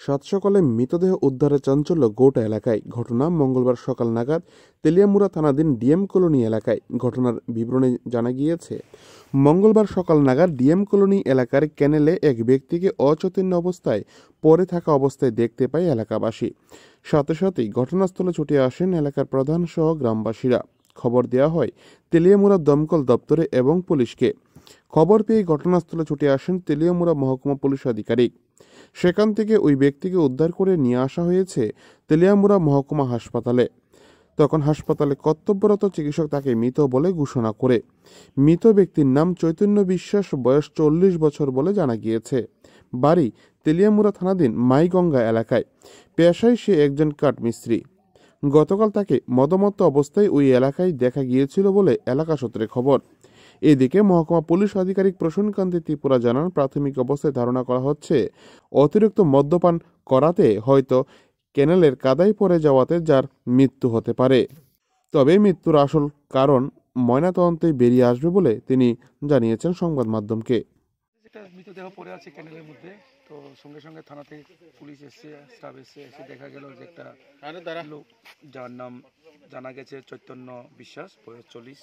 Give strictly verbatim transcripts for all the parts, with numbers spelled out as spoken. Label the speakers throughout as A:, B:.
A: সাত সকালে মৃতদেহ উদ্ধারের চাঞ্চল্য গোটা এলাকায়। ঘটনা মঙ্গলবার সকাল নাগাদ তেলিয়ামুড়া থানাধীন ডিএম কলোনি এলাকায়। ঘটনার বিবরণে জানা গিয়েছে, মঙ্গলবার সকাল নাগাদ ডিএম কলোনি এলাকার ক্যানেলে এক ব্যক্তিকে অচৈতন্য অবস্থায় পড়ে থাকা অবস্থায় দেখতে পায় এলাকাবাসী। সাথে সাথেই ঘটনাস্থলে ছুটে আসেন এলাকার প্রধান সহ গ্রামবাসীরা। খবর দেওয়া হয় তেলিয়ামুড়া দমকল দপ্তরে এবং পুলিশকে। খবর পেয়ে ঘটনাস্থলে ছুটে আসেন তেলিয়ামুড়া মহকুমা পুলিশ আধিকারিক। সেখান থেকে ওই ব্যক্তিকে উদ্ধার করে নিয়ে আসা হয়েছে তেলিয়ামুড়া মহকুমা হাসপাতালে। তখন হাসপাতালে কর্তব্যরত চিকিৎসক তাকে মৃত বলে ঘোষণা করে। মৃত ব্যক্তির নাম চৈতন্য বিশ্বাস, বয়স চল্লিশ বছর বলে জানা গিয়েছে। বাড়ি তেলিয়ামুড়া থানাধীন মাইগঙ্গা এলাকায়। পেশায় সে একজন কাঠমিস্ত্রি। গতকাল তাকে মদমত্ত অবস্থায় ওই এলাকায় দেখা গিয়েছিল বলে এলাকা সূত্রে খবর। এদিকে মহকুমা পুলিশ আধিকারিক প্রসূনকান্তি ত্রিপুরা জানান, প্রাথমিক অবস্থায় ধারণা করা হচ্ছে অতিরিক্ত মদ্যপান করাতে হয়তো ক্যানেলের কাদায় পড়ে যাওয়াতে যার মৃত্যু হতে পারে। তবে মৃত্যুর আসল কারণ ময়নাতদন্তে বেরিয়ে আসবে বলে তিনি জানিয়েছেন সংবাদ মাধ্যমকে।
B: একটা মৃতদেহ পড়ে আছে ক্যানেলের মধ্যে, তো সঙ্গে সঙ্গে থানাতে পুলিশ এসছে, স্টাফ এসছে, এসে দেখা গেল যে একটা লোক যার নাম জানা গেছে চৈতন্য বিশ্বাস, বয়স চল্লিশ,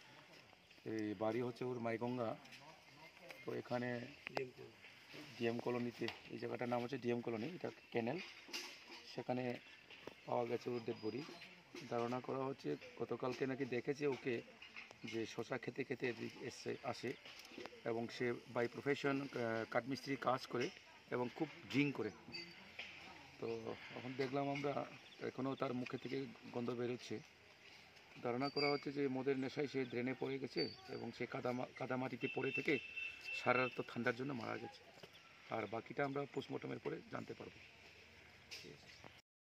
B: এই বাড়ি হচ্ছে ওর মাইগঙ্গা। তো এখানে ডিএম কলোনিতে, এই জায়গাটার নাম হচ্ছে ডিএম কলোনি, এটা ক্যানেল, সেখানে পাওয়া গেছে ওর ডেড বডি। ধারণা করা হচ্ছে গতকালকে নাকি দেখেছে ওকে যে শশা খেতে খেতে এসে আসে এবং সে বাই প্রফেশন কাঠমিস্ত্রি কাজ করে এবং খুব ড্রিঙ্ক করে। তো এখন দেখলাম আমরা, এখনও তার মুখে থেকে গন্ধ বেরোচ্ছে। ধারণা করা হচ্ছে যে মদের নেশায় সে ড্রেনে পড়ে গেছে এবং সে কাদা কাদামাটিতে পড়ে থেকে সারা রাত ঠান্ডার জন্য মারা গেছে। আর বাকিটা আমরা পোস্টমর্টমের পরে জানতে পারবো।